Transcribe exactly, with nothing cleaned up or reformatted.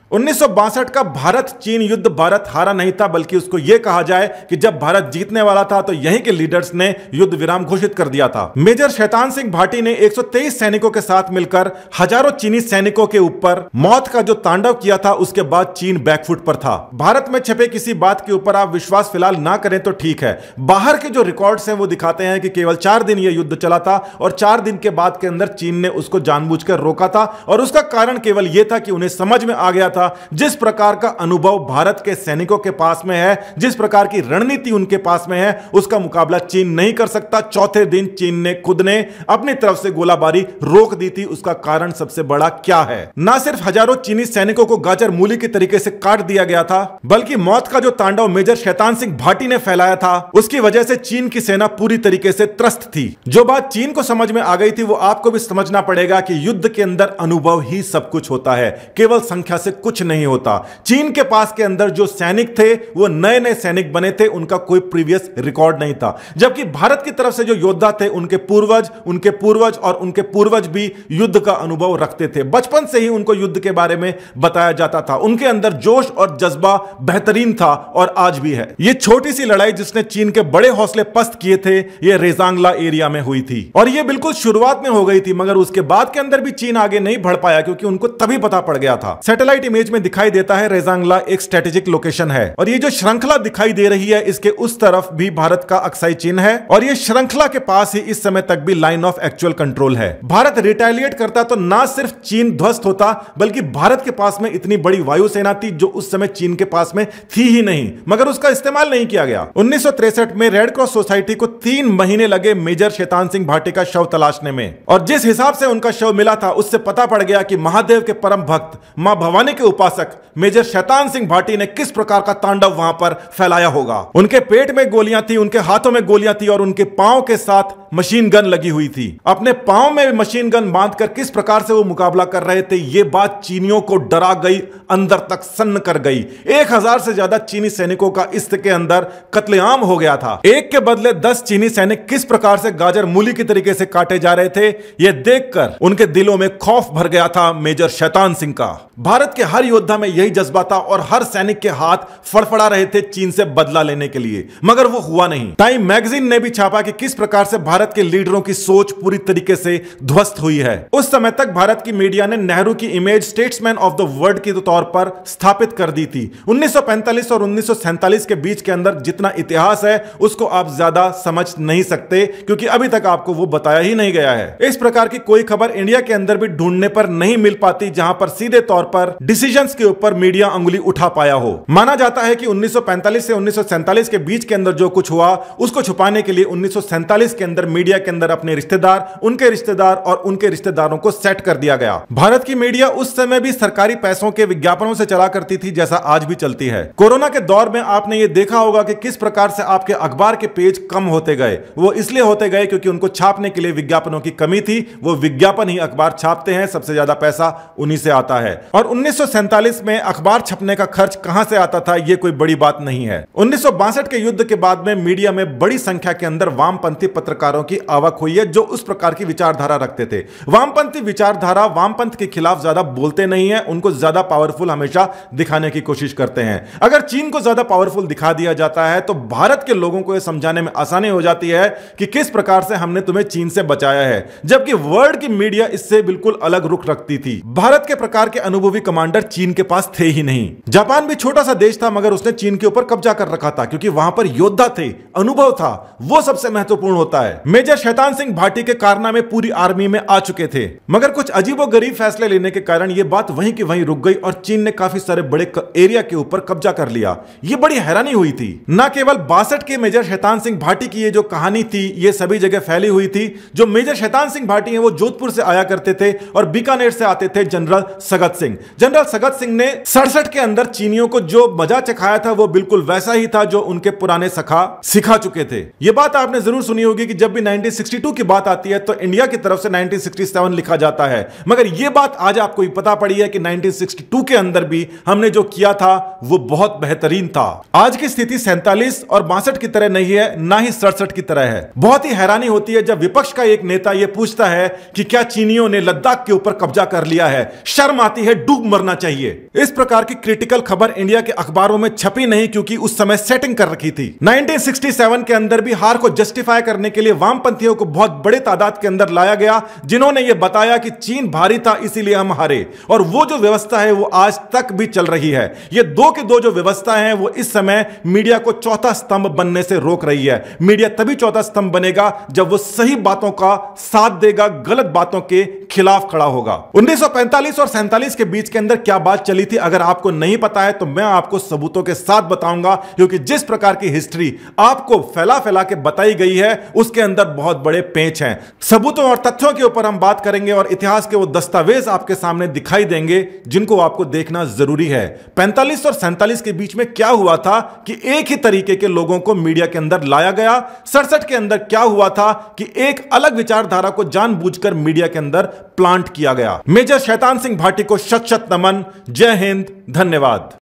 उन्नीस सौ बासठ का भारत चीन युद्ध भारत हारा नहीं था, बल्कि उसको यह कहा जाए कि जब भारत जीतने वाला था तो यहीं के लीडर्स ने युद्ध विराम घोषित कर दिया था। मेजर शैतान सिंह भाटी ने एक सौ तेईस सैनिकों के साथ मिलकर हजारों चीनी सैनिकों के ऊपर मौत का जो तांडव किया था, उसके बाद चीन बैकफुट पर था। भारत में छपे किसी बात के ऊपर आप विश्वास फिलहाल ना करें तो ठीक है। बाहर के जो रिकॉर्ड्स हैं वो दिखाते हैं कि केवल चार दिन यह युद्ध चला था और चार दिन के बाद के अंदर चीन ने उसको जानबूझकर रोका था, और उसका कारण केवल यह था कि उन्हें समझ में आ गया था जिस प्रकार का अनुभव भारत के सैनिकों के पास में है, जिस प्रकार की रणनीति उनके पास में है, उसका मुकाबला चीन नहीं कर सकता। चौथे दिन चीन ने खुद ने अपनी तरफ से गोलाबारी रोक दी थी। उसका कारण सबसे बड़ा क्या है? ना सिर्फ हजारों चीनी सैनिकों को गाजर मूली के तरीके से काट दिया गया था, बल्कि मौत का जो तांडव मेजर शैतान सिंह भाटी ने फैलाया था, उसकी वजह से चीन की सेना पूरी तरीके से त्रस्त थी। जो बात चीन को समझ में आ गई थी वो आपको भी समझना पड़ेगा कि युद्ध के अंदर अनुभव ही सब कुछ होता है, केवल संख्या से कुछ नहीं होता। चीन के पास के अंदर जो सैनिक थे वो नए नए सैनिक बने थे, उनका कोई प्रीवियस रिकॉर्ड नहीं था। जबकि भारत की तरफ से जो योद्धा थे, उनके पूर्वज उनके पूर्वज और उनके पूर्वज भी युद्ध का अनुभव रखते थे। बचपन से ही उनको युद्ध के बारे में बताया जाता था। उनके अंदर जोश और जज्बा बेहतरीन था और आज भी है। यह छोटी सी लड़ाई जिसने चीन के बड़े हौसले पस्त किए थे, यह रेजांगला एरिया में हुई थी, और यह बिल्कुल शुरुआत में हो गई थी, मगर उसके बाद के अंदर भी चीन आगे नहीं बढ़ पाया क्योंकि उनको तभी पता पड़ गया था। सैटेलाइट इमेज में दिखाई देता है रेजांगला एक स्ट्रेटेजिक लोकेशन है, और ये जो श्रृंखला दिखाई दे रही है इसके उस तरफ भी भारत का अक्साई चिन्ह है, और ये श्रृंखला के पास ही इस समय तक भी लाइन ऑफ एक्चुअल कंट्रोल है। भारत रिटेलिएट करता तो ना सिर्फ चीन ध्वस्त होता, बल्कि भारत के पास में इतनी बड़ी वायुसेना थी जो उस समय चीन के पास में थी ही नहीं, मगर उसका इस्तेमाल नहीं किया गया। उन्नीस सौ तिरसठ में रेड क्रॉस सोसाइटी को तीन महीने लगे मेजर शैतान सिंह भाटी का शव तलाशने में, और जिस हिसाब से उनका शव मिला था उससे पता पड़ गया कि महादेव के परम भक्त, मां भवानी के उपासक मेजर शैतान सिंह भाटी ने किस प्रकार का तांडव वहां पर फैलाया होगा। उनके पेट में गोलियां थी, उनके हाथों में गोलियां थी, और उनके पांव के साथ मशीन गन लगी हुई थी। अपने पांव में मशीन गन बांधकर किस प्रकार से वो मुकाबला कर रहे थे, ये बात चीनियों को डरा गई, अंदर तक सन्न कर गई। एक हजार से ज्यादा चीनी सैनिकों का इसके अंदर कत्लेआम हो गया था। एक के बदले दस चीनी सैनिक किस प्रकार से गाजर मूली के तरीके से काटे जा रहे थे, यह देखकर उनके दिलों में खौफ भर गया था मेजर शैतान सिंह का। भारत के हर योद्धा में यही जज्बा था और हर सैनिक के हाथ फड़फड़ा रहे थे चीन से बदला लेने के लिए, मगर वो हुआ नहीं। टाइम मैगजीन ने भी छापा कि किस प्रकार से भारत के लीडरों की सोच पूरी तरीके से ध्वस्त हुई है। उस समय तक भारत की मीडिया ने नेहरू की image statesman of the world के तौर पर स्थापित कर दी थी। उन्नीस सौ पैंतालीस और उन्नीस सौ सैंतालीस के बीच के अंदर जितना इतिहास है उसको आप ज्यादा समझ नहीं सकते, क्योंकि अभी तक आपको वो बताया ही नहीं गया है। इस प्रकार की कोई खबर इंडिया के अंदर भी ढूंढने पर नहीं मिल पाती जहां पर सीधे तौर पर डिसीजंस के ऊपर मीडिया अंगुली उठा पाया हो। माना जाता है कि उन्नीस सौ पैंतालीस से उन्नीस सौ सैंतालीस के बीच के अंदर जो कुछ हुआ उसको छुपाने के लिए उन्नीस सौ सैंतालीस के अंदर मीडिया के अंदर अपने रिश्तेदार, उनके रिश्तेदार और उनके रिश्तेदारों को सेट कर दिया गया। भारत की मीडिया उस समय भी सरकारी पैसों के विज्ञापनों से चला करती थी, जैसा आज भी चलती है। कोरोना के दौर में आपने ये देखा होगा कि किस प्रकार से आपके अखबार के पेज कम होते गए। वो इसलिए होते गए क्योंकि उनको छापने के लिए विज्ञापनों की कमी थी। वो विज्ञापन ही अखबार छापते हैं, सबसे ज्यादा पैसा उन्हीं से आता है। और उन्नीस सौ सैंतालीस में अखबार छपने का खर्च कहां से आता था, यह कोई बड़ी बात नहीं है। उन्नीस सौ बासठ के युद्ध के बाद में मीडिया में बड़ी संख्या के अंदर वामपंथी पत्रकारों की आवक हुई है जो उस प्रकार की विचारधारा रखते थे। वामपंथी विचारधारा वामपंथ के खिलाफ ज्यादा बोलते नहीं है, उनको ज्यादा पावरफुल हमेशा दिखाने की कोशिश करते हैं। अगर चीन को ज्यादा पावरफुल दिखा दिया जाता है तो भारत के लोगों को यह समझाने में आसानी हो जाती है कि किस प्रकार से हमने तुम्हें चीन से बचाया है, जबकि वर्ल्ड की मीडिया इससे बिल्कुल अलग रुख रखती थी। भारत के प्रकार के अनुभवी कमांडर चीन के पास थे ही नहीं। जापान भी छोटा सा देश था, मगर उसने चीन के ऊपर कब्जा कर रखा था क्योंकि वहां पर योद्धा थे, अनुभव था, वो सबसे महत्वपूर्ण होता है। मेजर शैतान सिंह भाटी के कारनामे पूरी आर्मी में आ चुके थे, मगर कुछ अजीबोगरीब फैसले लेने के कारण यह बात वहीं की वहीं रुक गई और चीन ने काफी सारे बड़े एरिया के ऊपर कब्जा कर लिया। यह बड़ी हैरानी हुई थी। न केवल बासठ के मेजर शैतान सिंह भाटी की ये जो कहानी थी ये सभी जगह फैली हुई थी। जो मेजर शैतान सिंह भाटी है वो जोधपुर से आया करते थे और बीकानेर से आते थे जनरल सगत सिंह। जनरल सगत सिंह ने सड़सठ के अंदर चीनियों को जो मजा चखाया था वो बिल्कुल वैसा ही था जो उनके पुराने सखा सिखा चुके थे। यह बात आपने जरूर सुनी होगी कि जब भी भी नाइनटीन सिक्सटी टू की बात आती है तो इंडिया की तरफ से नाइनटीन सिक्सटी सेवन लिखा जाता है, मगर यह बात आज आपको पता पड़ी है कि नाइनटीन सिक्सटी टू के अंदर भी हमने जो किया था वो बहुत बेहतरीन था। आज की स्थिति सैंतालीस और बासठ की तरह नहीं है, ना ही सड़सठ की तरह है। बहुत ही हैरानी होती है जब विपक्ष का एक नेता यह पूछता है कि क्या चीनियों ने लद्दाख के ऊपर कब्जा कर लिया है। शर्म आती है, डूब मरना चाहिए। इस प्रकार की क्रिटिकल खबर इंडिया के अखबारों में छपी नहीं, क्योंकि उस समय सेटिंग कर रखी थी। नाइनटीन सिक्सटी सेवन के अंदर भी हार को जस्टिफाई करने के लिए वामपंथियों को बहुत बड़े तादाद के अंदर लाया गया, जिन्होंने यह बताया कि चीन भारी था इसीलिए हम हारे। और वो जो व्यवस्था है वो आज तक भी चल रही है। ये दो के दो जो व्यवस्था है वो इस समय मीडिया को चौथा स्तंभ बनने से रोक रही है। मीडिया तभी चौथा स्तंभ बनेगा जब वो सही बातों का साथ देगा, गलत बातों के खिलाफ खड़ा होगा। उन्नीस सौ पैंतालीस और सैंतालीस के बीच के अंदर क्या बात चली थी, अगर आपको नहीं पता है तो मैं आपको सबूतों के साथ बताऊंगा, क्योंकि जिस प्रकार की हिस्ट्री आपको फैला फैला के बताई गई है उसके अंदर बहुत बड़े पेंच हैं। सबूतों और तथ्यों के ऊपर हम बात करेंगे और इतिहास के वो दस्तावेज आपके सामने दिखाई देंगे जिनको आपको देखना जरूरी है। पैंतालीस और सैंतालीस के बीच में क्या हुआ था कि एक ही तरीके के लोगों को मीडिया के अंदर लाया गया। सड़सठ के अंदर क्या हुआ था कि एक अलग विचारधारा को जानबूझकर मीडिया के अंदर प्लांट किया गया। मेजर शैतान सिंह भाटी को शत शत नमन। जय हिंद, धन्यवाद।